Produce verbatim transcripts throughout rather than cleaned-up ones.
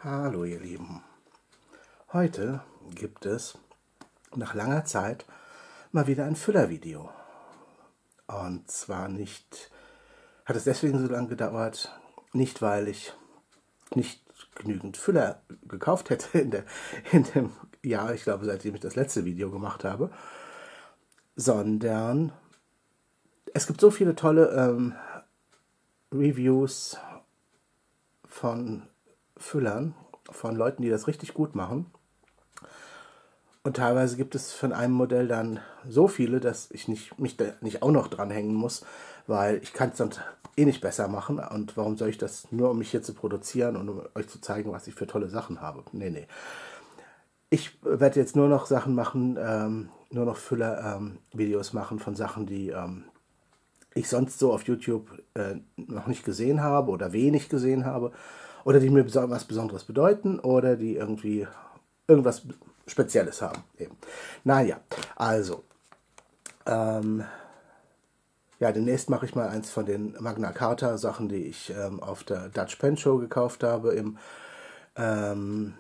Hallo ihr Lieben, heute gibt es nach langer Zeit mal wieder ein Füllervideo. Und zwar nicht, hat es deswegen so lange gedauert, nicht weil ich nicht genügend Füller gekauft hätte in, der, in dem Jahr, ich glaube seitdem ich das letzte Video gemacht habe, sondern es gibt so viele tolle ähm, Reviews von Füllern, von Leuten, die das richtig gut machen. Und teilweise gibt es von einem Modell dann so viele, dass ich nicht, mich da nicht auch noch dranhängen muss, weil ich kann es dann eh nicht besser machen. Und warum soll ich das nur, um mich hier zu produzieren und um euch zu zeigen, was ich für tolle Sachen habe? Nee, nee. Ich werde jetzt nur noch Sachen machen, ähm, nur noch Füller-Videos ähm, machen von Sachen, die ähm, ich sonst so auf YouTube äh, noch nicht gesehen habe oder wenig gesehen habe. Oder die mir was Besonderes bedeuten oder die irgendwie irgendwas Spezielles haben. Eben. Naja, also, ähm, ja, demnächst mache ich mal eins von den Magna Carta Sachen, die ich ähm, auf der Dutch Pen Show gekauft habe im ähm,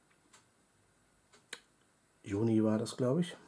Juni war das, glaube ich.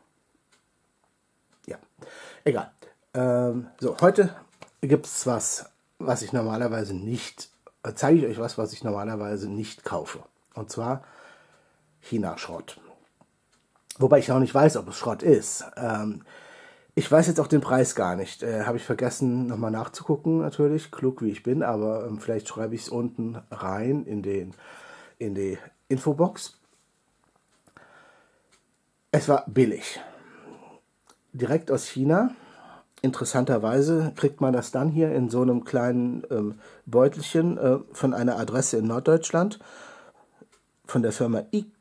Ja, egal. Ähm, so, heute gibt es was, was ich normalerweise nicht zeige ich euch was, was ich normalerweise nicht kaufe. Und zwar China-Schrott. Wobei ich auch nicht weiß, ob es Schrott ist. Ähm, ich weiß jetzt auch den Preis gar nicht. Äh, Habe ich vergessen, nochmal nachzugucken, natürlich. Klug wie ich bin, aber ähm, vielleicht schreibe ich es unten rein in, den, in die Infobox. Es war billig. Direkt aus China. Interessanterweise kriegt man das dann hier in so einem kleinen ähm, Beutelchen äh, von einer Adresse in Norddeutschland, von der Firma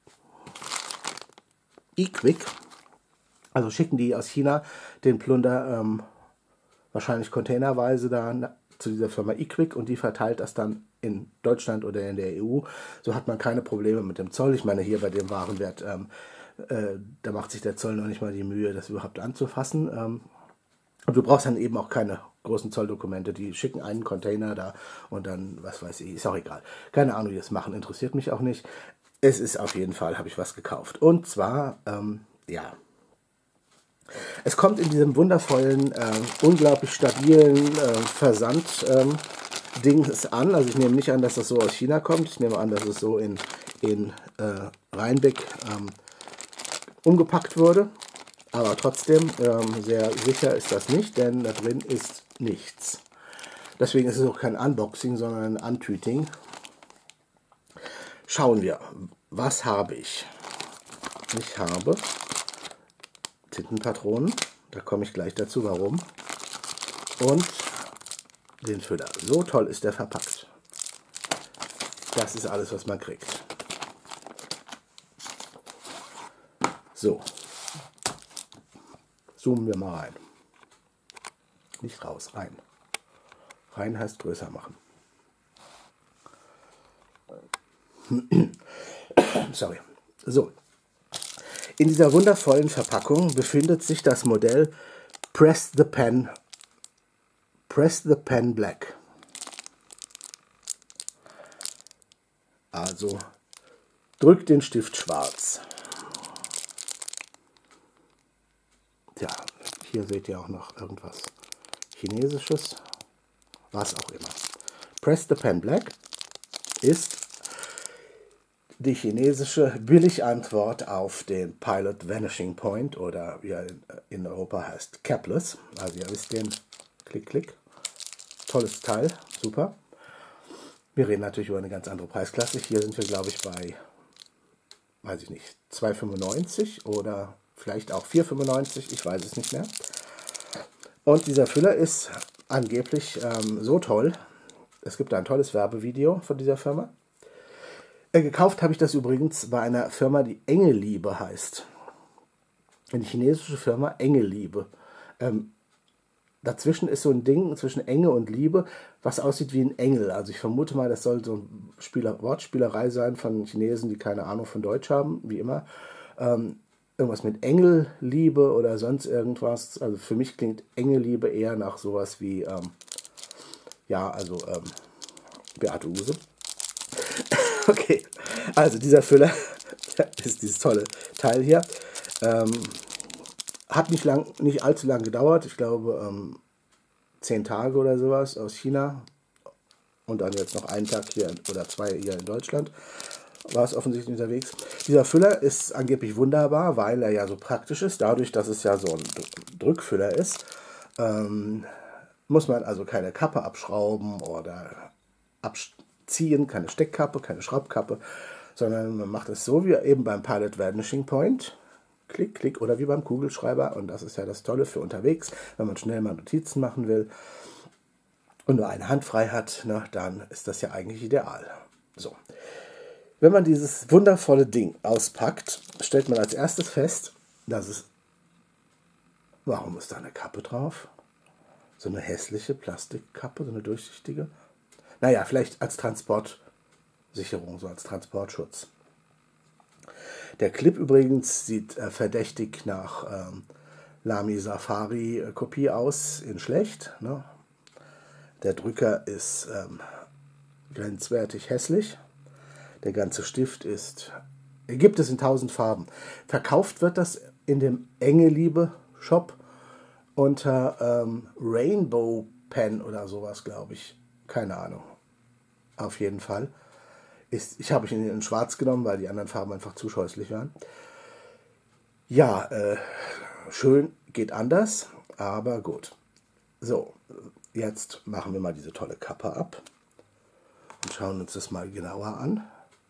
eQuick. Also schicken die aus China den Plunder ähm, wahrscheinlich containerweise da zu dieser Firma eQuick und die verteilt das dann in Deutschland oder in der E U. So hat man keine Probleme mit dem Zoll. Ich meine, hier bei dem Warenwert, ähm, äh, da macht sich der Zoll noch nicht mal die Mühe, das überhaupt anzufassen. Ähm, Und du brauchst dann eben auch keine großen Zolldokumente. Die schicken einen Container da und dann, was weiß ich, ist auch egal. Keine Ahnung, wie die das machen, interessiert mich auch nicht. Es ist auf jeden Fall, habe ich was gekauft. Und zwar, ähm, ja, es kommt in diesem wundervollen, äh, unglaublich stabilen äh, Versand-Ding ähm, an. Also ich nehme nicht an, dass das so aus China kommt. Ich nehme an, dass es so in, in äh, Rheinbeck ähm, umgepackt wurde. Aber trotzdem, ähm, sehr sicher ist das nicht, denn da drin ist nichts. Deswegen ist es auch kein Unboxing, sondern ein Untüting. Schauen wir, was habe ich? Ich habe Tintenpatronen, da komme ich gleich dazu, warum. Und den Füller. So toll ist der verpackt. Das ist alles, was man kriegt. So. Zoomen wir mal rein. Nicht raus, rein. Rein heißt größer machen. Sorry. So. In dieser wundervollen Verpackung befindet sich das Modell Press the Pen. Press the Pen Black. Also drückt den Stift schwarz. Ja, hier seht ihr auch noch irgendwas Chinesisches, was auch immer. Press the Pen Black ist die chinesische Billigantwort auf den Pilot Vanishing Point oder wie er in Europa heißt, Capless. Also ihr wisst den, klick, klick. Tolles Teil, super. Wir reden natürlich über eine ganz andere Preisklasse. Hier sind wir, glaube ich, bei, weiß ich nicht, zwei fünfundneunzig oder vielleicht auch vier fünfundneunzig, ich weiß es nicht mehr. Und dieser Füller ist angeblich ähm, so toll. Es gibt ein tolles Werbevideo von dieser Firma. Äh, gekauft habe ich das übrigens bei einer Firma, die Engelliebe heißt. Eine chinesische Firma, Engelliebe. Ähm, dazwischen ist so ein Ding zwischen Enge und Liebe, was aussieht wie ein Engel. Also ich vermute mal, das soll so ein Spieler Wortspielerei sein von Chinesen, die keine Ahnung von Deutsch haben, wie immer. Ähm, Irgendwas mit Engelliebe oder sonst irgendwas. Also für mich klingt Engelliebe eher nach sowas wie, ähm, ja, also ähm, Beate Uhse. Okay, also dieser Füller ist dieses tolle Teil hier. Ähm, hat nicht, lang, nicht allzu lang gedauert. Ich glaube, ähm, zehn Tage oder sowas aus China. Und dann jetzt noch einen Tag hier oder zwei hier in Deutschland. War es offensichtlich unterwegs. Dieser Füller ist angeblich wunderbar, weil er ja so praktisch ist. Dadurch, dass es ja so ein Drückfüller ist, ähm, muss man also keine Kappe abschrauben oder abziehen, keine Steckkappe, keine Schraubkappe, sondern man macht es so wie eben beim Pilot Vanishing Point. Klick, klick, oder wie beim Kugelschreiber. Und das ist ja das Tolle für unterwegs, wenn man schnell mal Notizen machen will und nur eine Hand frei hat, ne, dann ist das ja eigentlich ideal. So. Wenn man dieses wundervolle Ding auspackt, stellt man als erstes fest, dass es... Warum ist da eine Kappe drauf? So eine hässliche Plastikkappe, so eine durchsichtige. Naja, vielleicht als Transportsicherung, so als Transportschutz. Der Clip übrigens sieht äh, verdächtig nach ähm, Lamy Safari äh, Kopie aus, in schlecht. Ne? Der Drücker ist ähm, grenzwertig hässlich. Der ganze Stift ist, gibt es in tausend Farben. Verkauft wird das in dem Engeliebe Shop unter ähm, Rainbow Pen oder sowas, glaube ich. Keine Ahnung. Auf jeden Fall. Ist, ich habe ihn in schwarz genommen, weil die anderen Farben einfach zu scheußlich waren. Ja, äh, schön geht anders, aber gut. So, jetzt machen wir mal diese tolle Kappe ab und schauen uns das mal genauer an.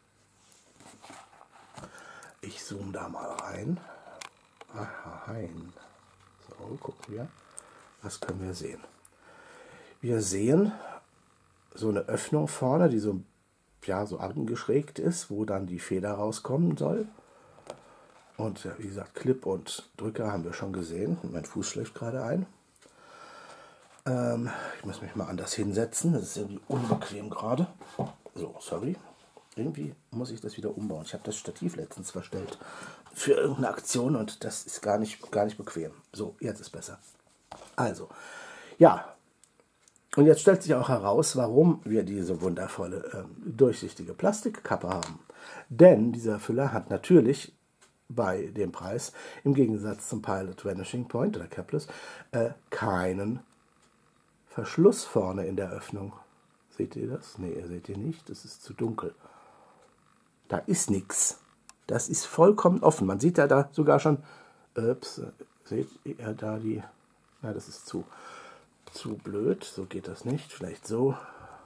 Ich zoome da mal rein. Aha, rein. So, gucken wir. Was können wir sehen? Wir sehen so eine Öffnung vorne, die so, ja, so angeschrägt ist, wo dann die Feder rauskommen soll. Und wie gesagt, Clip und Drücker haben wir schon gesehen. Mein Fuß schläft gerade ein. Ähm, ich muss mich mal anders hinsetzen. Das ist irgendwie unbequem gerade. So, sorry. Irgendwie muss ich das wieder umbauen. Ich habe das Stativ letztens verstellt für irgendeine Aktion und das ist gar nicht, gar nicht bequem. So, jetzt ist besser. Also, ja. Und jetzt stellt sich auch heraus, warum wir diese wundervolle, ähm, durchsichtige Plastikkappe haben. Denn dieser Füller hat natürlich bei dem Preis, im Gegensatz zum Pilot Vanishing Point oder Capless, äh, keinen Verschluss vorne in der Öffnung. Seht ihr das? Ne, ihr seht ihr nicht. Das ist zu dunkel. Da ist nichts. Das ist vollkommen offen. Man sieht ja da sogar schon, ups, seht ihr da die, na, das ist zu, zu blöd, so geht das nicht, vielleicht so.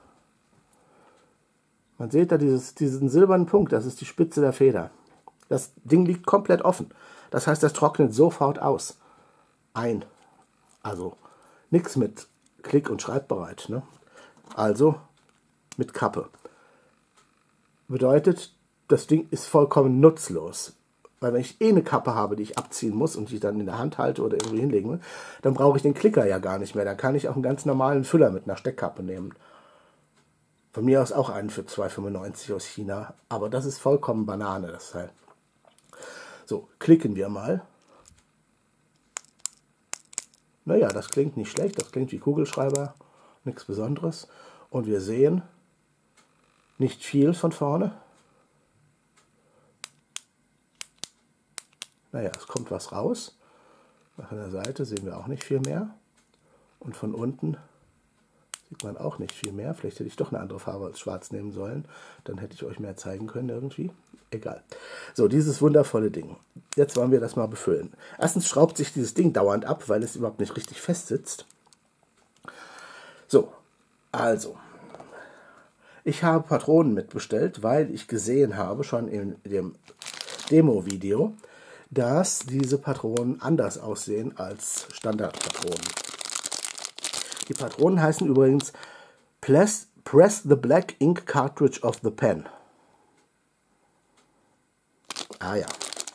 Man sieht da dieses, diesen silbernen Punkt, das ist die Spitze der Feder. Das Ding liegt komplett offen. Das heißt, das trocknet sofort aus. Ein. Also nichts mit Klick- und Schreibbereit. Ne? Also mit Kappe. Bedeutet, das Ding ist vollkommen nutzlos. Weil wenn ich eh eine Kappe habe, die ich abziehen muss und die dann in der Hand halte oder irgendwie hinlegen will, dann brauche ich den Klicker ja gar nicht mehr. Dann kann ich auch einen ganz normalen Füller mit einer Steckkappe nehmen. Von mir aus auch einen für zwei fünfundneunzig aus China. Aber das ist vollkommen Banane, das Teil. So, klicken wir mal. Naja, das klingt nicht schlecht. Das klingt wie Kugelschreiber. Nichts Besonderes. Und wir sehen nicht viel von vorne. Naja, es kommt was raus. Nach der Seite sehen wir auch nicht viel mehr. Und von unten sieht man auch nicht viel mehr. Vielleicht hätte ich doch eine andere Farbe als schwarz nehmen sollen. Dann hätte ich euch mehr zeigen können irgendwie. Egal. So, dieses wundervolle Ding. Jetzt wollen wir das mal befüllen. Erstens schraubt sich dieses Ding dauernd ab, weil es überhaupt nicht richtig fest sitzt. So, also. Ich habe Patronen mitbestellt, weil ich gesehen habe, schon in dem Demo-Video, dass diese Patronen anders aussehen als Standardpatronen. Die Patronen heißen übrigens Press, Press the Black Ink Cartridge of the Pen. Ah ja.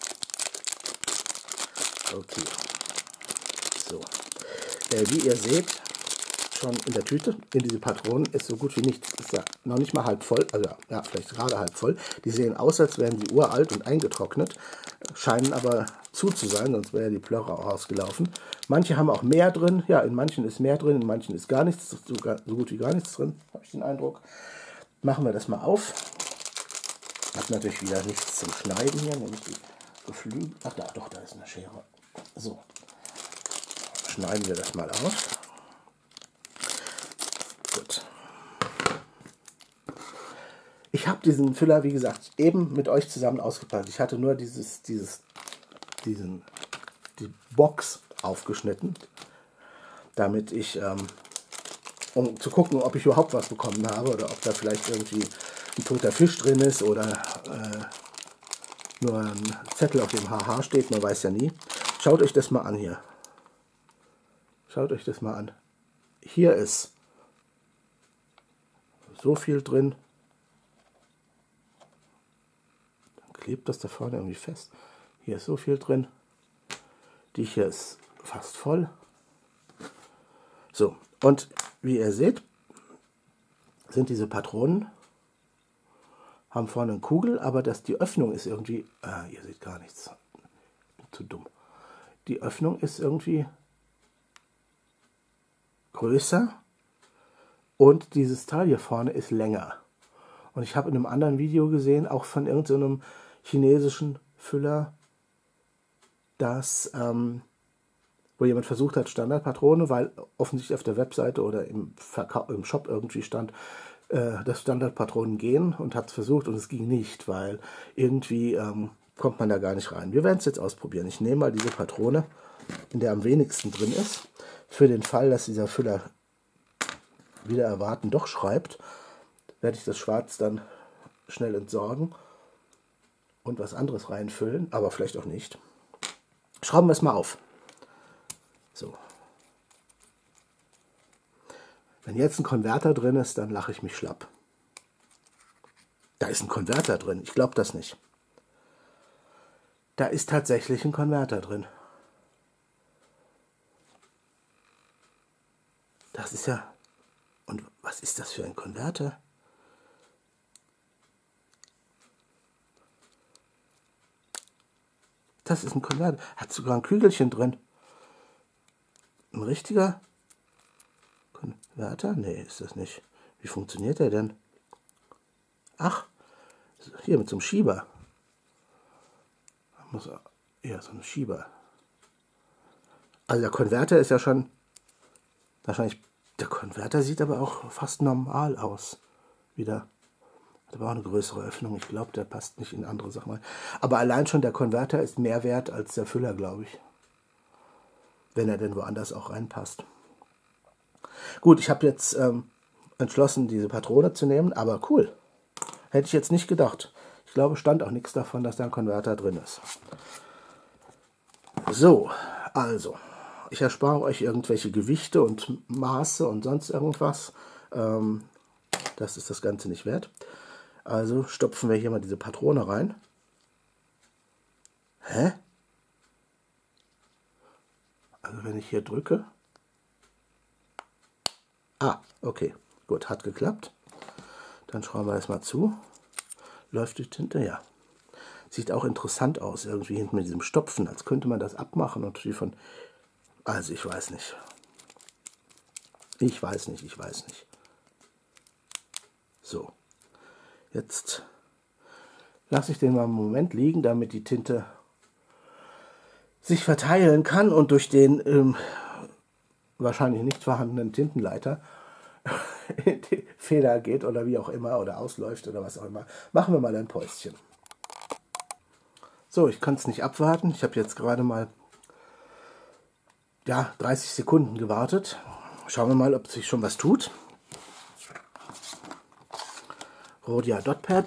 Okay. So. Äh, wie ihr seht, schon in der Tüte, in diese Patronen ist so gut wie nichts. Ist ja noch nicht mal halb voll, also ja, vielleicht gerade halb voll. Die sehen aus, als wären sie uralt und eingetrocknet, scheinen aber zu zu sein, sonst wäre die Plörre auch ausgelaufen. Manche haben auch mehr drin, ja, in manchen ist mehr drin, in manchen ist gar nichts, so, so gut wie gar nichts drin, habe ich den Eindruck. Machen wir das mal auf. Ich habe natürlich wieder nichts zum Schneiden hier, nämlich die Geflügel. Ach da, doch, da ist eine Schere. So, schneiden wir das mal aus. Gut. Ich habe diesen Füller, wie gesagt, eben mit euch zusammen ausgepackt. Ich hatte nur dieses, dieses, diesen, die Box aufgeschnitten, damit ich, ähm, um zu gucken, ob ich überhaupt was bekommen habe oder ob da vielleicht irgendwie ein toter Fisch drin ist oder äh, nur ein Zettel, auf dem H H steht, man weiß ja nie. Schaut euch das mal an hier. Schaut euch das mal an. Hier ist so viel drin. Dann klebt das da vorne irgendwie fest. Hier ist so viel drin. Die hier ist fast voll. So, und wie ihr seht, sind diese Patronen, haben vorne eine Kugel, aber das, die Öffnung ist irgendwie, ah, ihr seht gar nichts, ich bin zu dumm. Die Öffnung ist irgendwie größer und dieses Teil hier vorne ist länger. Und ich habe in einem anderen Video gesehen, auch von irgendeinem chinesischen Füller, dass, ähm, wo jemand versucht hat, Standardpatrone, weil offensichtlich auf der Webseite oder im, Verka im Shop irgendwie stand, äh, dass Standardpatronen gehen, und hat es versucht und es ging nicht, weil irgendwie ähm, kommt man da gar nicht rein. Wir werden es jetzt ausprobieren. Ich nehme mal diese Patrone, in der am wenigsten drin ist, für den Fall, dass dieser Füller wieder erwarten doch schreibt, werde ich das Schwarz dann schnell entsorgen und was anderes reinfüllen, aber vielleicht auch nicht. Schrauben wir es mal auf. So. Wenn jetzt ein Konverter drin ist, dann lache ich mich schlapp. Da ist ein Konverter drin. Ich glaube das nicht. Da ist tatsächlich ein Konverter drin. Das ist ja... Und was ist das für ein Konverter? Das ist ein Konverter. Hat sogar ein Kügelchen drin. Ein richtiger Konverter? Nee, ist das nicht. Wie funktioniert der denn? Ach, hier mit so einem Schieber. Muss, ja, so ein Schieber. Also der Konverter ist ja schon wahrscheinlich... Der Konverter sieht aber auch fast normal aus. Wieder. Hat aber auch eine größere Öffnung. Ich glaube, der passt nicht in andere Sachen rein. Aber allein schon der Konverter ist mehr wert als der Füller, glaube ich. Wenn er denn woanders auch reinpasst. Gut, ich habe jetzt ähm, entschlossen, diese Patrone zu nehmen, aber cool. Hätte ich jetzt nicht gedacht. Ich glaube, stand auch nichts davon, dass da ein Konverter drin ist. So, also, ich erspare euch irgendwelche Gewichte und Maße und sonst irgendwas. Ähm, das ist das Ganze nicht wert. Also stopfen wir hier mal diese Patrone rein. Hä? Also wenn ich hier drücke. Ah, okay. Gut, hat geklappt. Dann schrauben wir das mal zu. Läuft die Tinte? Ja. Sieht auch interessant aus, irgendwie hinten mit diesem Stopfen, als könnte man das abmachen und wie von... Also ich weiß nicht. Ich weiß nicht, ich weiß nicht. So. Jetzt lasse ich den mal einen Moment liegen, damit die Tinte sich verteilen kann und durch den ähm, wahrscheinlich nicht vorhandenen Tintenleiter in die Feder geht oder wie auch immer oder ausläuft oder was auch immer. Machen wir mal ein Päuschen. So, ich kann es nicht abwarten. Ich habe jetzt gerade mal ja, dreißig Sekunden gewartet. Schauen wir mal, ob sich schon was tut. Rhodia Dot Pad.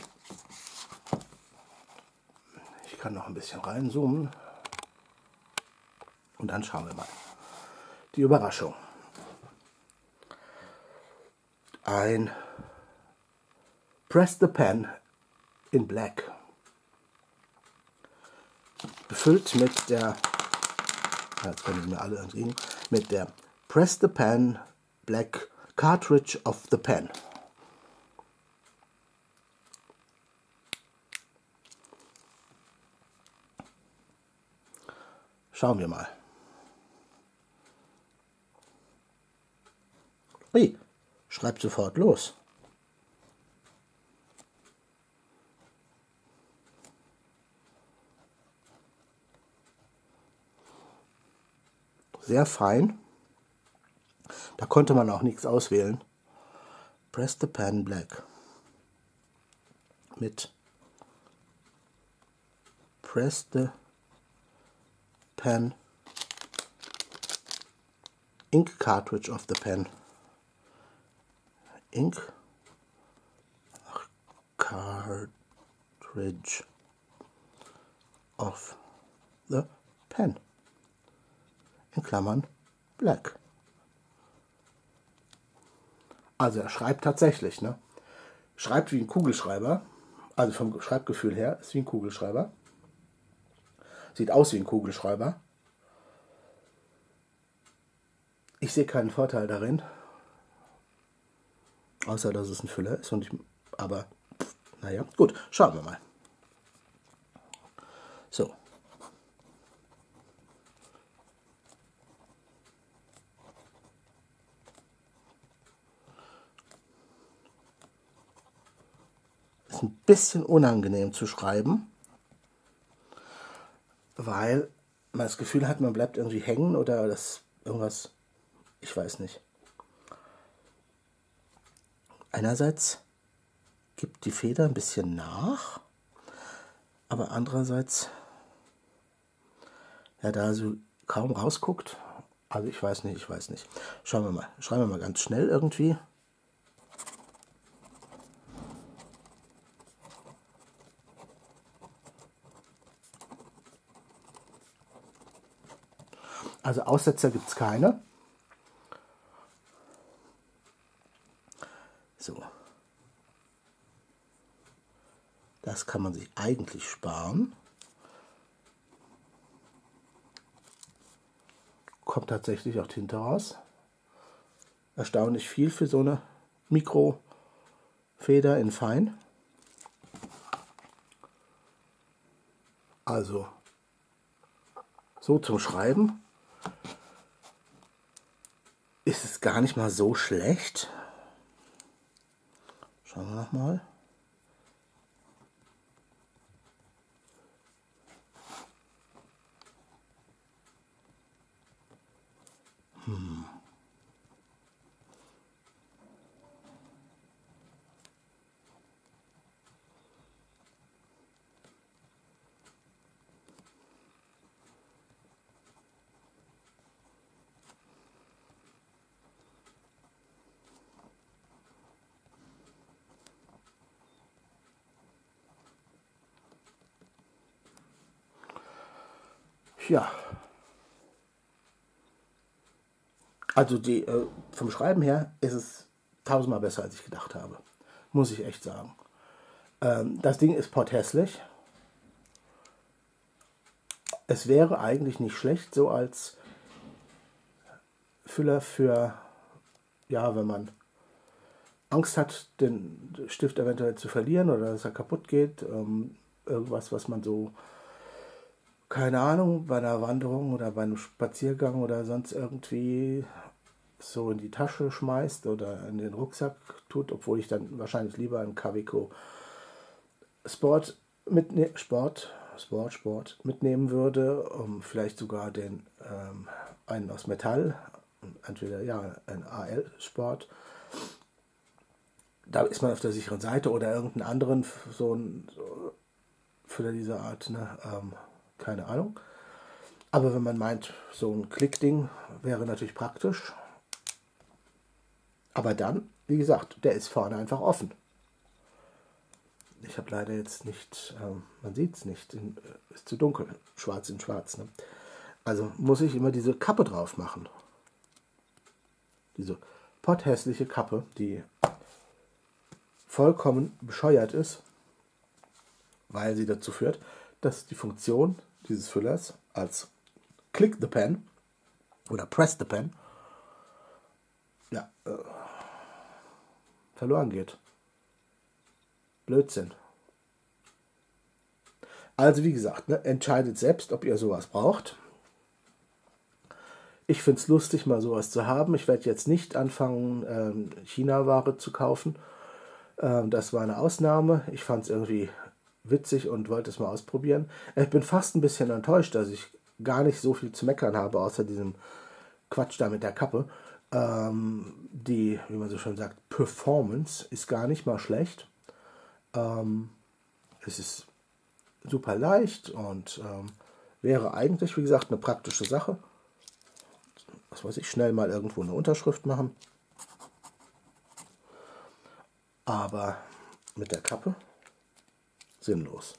Ich kann noch ein bisschen reinzoomen. Und dann schauen wir mal. Die Überraschung. Ein Press the Pen in Black. Befüllt mit der, jetzt können Sie mir alle entgegen, mit der Press the Pen Black Cartridge of the Pen. Schauen wir mal. Ui, schreibt sofort los. sehr fein. Da konnte man auch nichts auswählen. Press the Pen Black. Mit Press the Pen Ink Cartridge of the Pen. Ink Cartridge of the Pen. In Klammern Black. Also er schreibt tatsächlich, ne? Schreibt wie ein Kugelschreiber. Also vom Schreibgefühl her ist wie ein Kugelschreiber. Sieht aus wie ein Kugelschreiber. Ich sehe keinen Vorteil darin. Außer, dass es ein Füller ist. Und ich, aber, naja, gut, schauen wir mal. So. Ist ein bisschen unangenehm zu schreiben, weil man das Gefühl hat, man bleibt irgendwie hängen oder das irgendwas, ich weiß nicht. Einerseits gibt die Feder ein bisschen nach, aber andererseits, ja, da so kaum rausguckt, also ich weiß nicht, ich weiß nicht. Schauen wir mal, schreiben wir mal ganz schnell irgendwie. Also Aussetzer gibt es keine. So. Das kann man sich eigentlich sparen. Kommt tatsächlich auch Tinte raus. Erstaunlich viel für so eine Mikrofeder in fein. Also so zum Schreiben ist es gar nicht mal so schlecht. Schauen wir noch mal. Hm. Ja, also die, äh, vom Schreiben her ist es tausendmal besser, als ich gedacht habe. Muss ich echt sagen. Ähm, das Ding ist potthässlich. Es wäre eigentlich nicht schlecht, so als Füller für, ja, wenn man Angst hat, den Stift eventuell zu verlieren oder dass er kaputt geht. Ähm, irgendwas, was man so, keine Ahnung, bei einer Wanderung oder bei einem Spaziergang oder sonst irgendwie so in die Tasche schmeißt oder in den Rucksack tut, obwohl ich dann wahrscheinlich lieber einen Kaweco Sport, mitne Sport, Sport, Sport mitnehmen würde, um vielleicht sogar den ähm, einen aus Metall, entweder ja ein A L Sport. Da ist man auf der sicheren Seite oder irgendeinen anderen so ein so für diese Art, ne, ähm, keine Ahnung. Aber wenn man meint, so ein Klickding wäre natürlich praktisch. Aber dann, wie gesagt, der ist vorne einfach offen. Ich habe leider jetzt nicht, ähm, man sieht es nicht, in, ist zu dunkel, schwarz in schwarz. Ne? Also muss ich immer diese Kappe drauf machen. Diese potthässliche Kappe, die vollkommen bescheuert ist, weil sie dazu führt, dass die Funktion dieses Füllers als Click the Pen oder Press the Pen ja, äh, verloren geht. Blödsinn. Also wie gesagt, ne, entscheidet selbst, ob ihr sowas braucht. Ich finde es lustig, mal sowas zu haben. Ich werde jetzt nicht anfangen, ähm, China-Ware zu kaufen. Ähm, das war eine Ausnahme. Ich fand es irgendwie witzig und wollte es mal ausprobieren. Ich bin fast ein bisschen enttäuscht, dass ich gar nicht so viel zu meckern habe, außer diesem Quatsch da mit der Kappe. Ähm, die, wie man so schön sagt, Performance ist gar nicht mal schlecht. Ähm, es ist super leicht und ähm, wäre eigentlich, wie gesagt, eine praktische Sache. Was weiß ich, schnell mal irgendwo eine Unterschrift machen. Aber mit der Kappe sinnlos.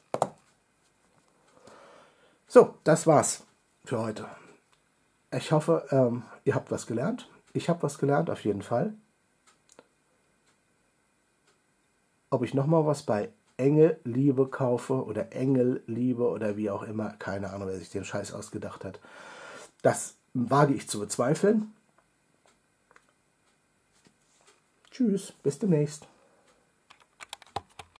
So, das war's für heute. Ich hoffe, ähm, ihr habt was gelernt. Ich habe was gelernt, auf jeden Fall. Ob ich nochmal was bei Engelliebe kaufe oder Engelliebe oder wie auch immer, keine Ahnung, wer sich den Scheiß ausgedacht hat. Das wage ich zu bezweifeln. Tschüss, bis demnächst.